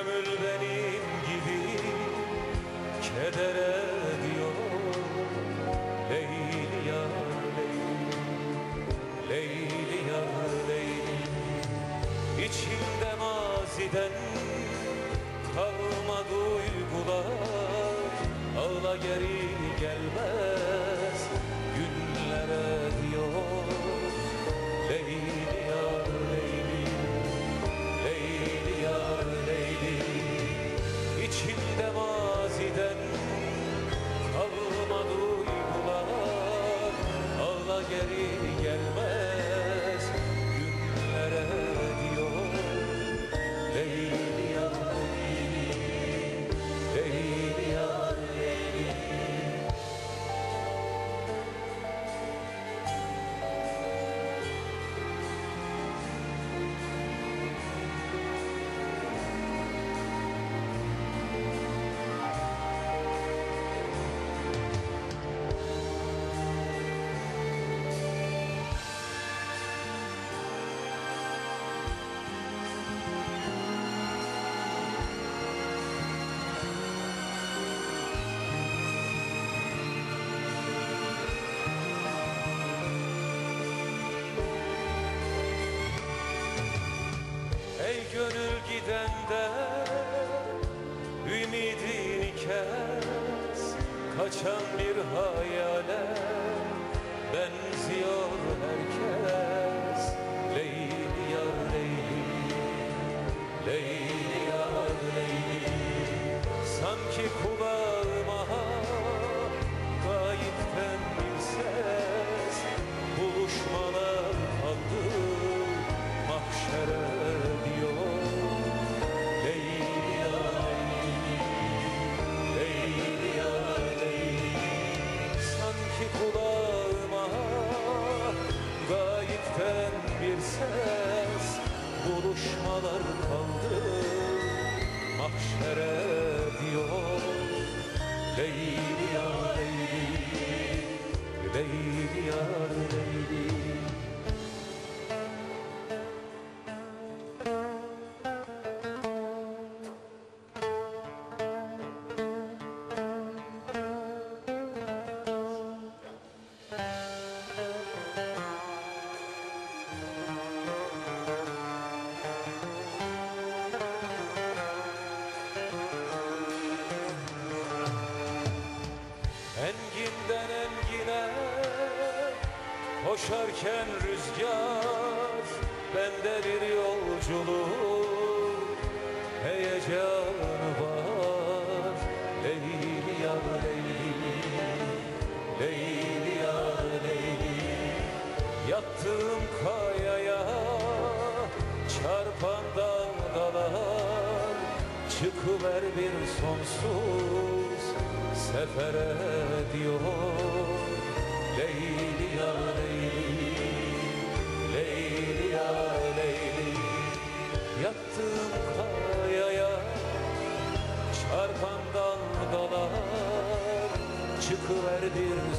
Gönül benim gibi kedere diyor Leyli ya Leyli, Leyli ya Leyli. İçimde maziden kalma duygular, ağla geri gelmez günlere diyor Leyli ya Leyli, Leyli ya Leyli. İçimde maziden kalma duygular, ağla geri gelmez günlere diyor Leyli ya Leyli, Leyli ya Leyli. Ey gönül gidende ümidini kes, kaçan bir hayale benziyor herkes. Leyli ya Leyli, Leyli ya Leyli. Sanki kulağıma gayipten bir ses, buluşmalar kaldı mahşere diyor Leyli ya Leyli, Leyli ya Leyli. Sanki kulağıma gayipten bir ses, buluşmalar kaldı mahşere diyor Leyli ya Leyli, Leyli ya Leyli. Enginden engine koşarken rüzgar, bende bir yolculuk heyecanı var. Leyli ya Leyli, Leyli ya Leyli. Yattığım kayaya çarpan dalgalar, çıkıver bir sonsuz sefere diyor Leyli ya Leyli, Leyli ya Leyli. Yattığım kayaya çarpan dalgalar, çıkıver bir